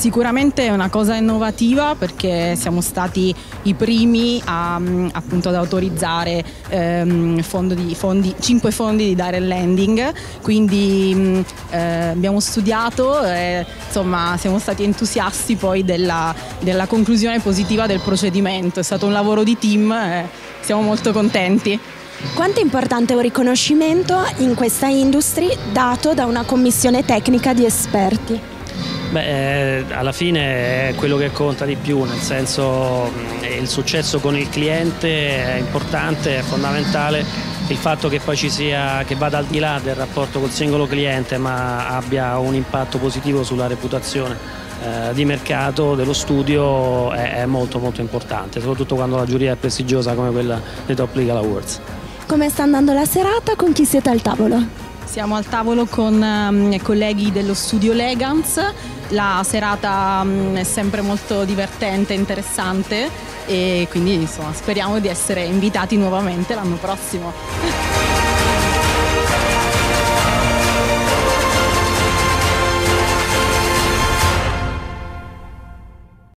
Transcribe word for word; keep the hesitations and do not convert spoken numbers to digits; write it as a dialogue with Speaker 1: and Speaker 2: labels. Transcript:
Speaker 1: Sicuramente è una cosa innovativa perché siamo stati i primi a, appunto, ad autorizzare ehm, fondo di, fondi, cinque fondi di direct lending, quindi eh, abbiamo studiato e insomma siamo stati entusiasti poi della, della conclusione positiva del procedimento. È stato un lavoro di team e siamo molto contenti.
Speaker 2: Quanto è importante un riconoscimento in questa industria dato da una commissione tecnica di esperti?
Speaker 3: Beh, eh, alla fine è quello che conta di più, nel senso eh, il successo con il cliente è importante, è fondamentale. Il fatto che poi ci sia, che vada al di là del rapporto col singolo cliente, ma abbia un impatto positivo sulla reputazione eh, di mercato dello studio è, è molto molto importante, soprattutto quando la giuria è prestigiosa come quella dei Top Legal Awards.
Speaker 2: Come sta andando la serata? Con chi siete al tavolo?
Speaker 1: Siamo al tavolo con um, colleghi dello studio Legans. La serata um, è sempre molto divertente e interessante e quindi insomma, speriamo di essere invitati nuovamente l'anno prossimo.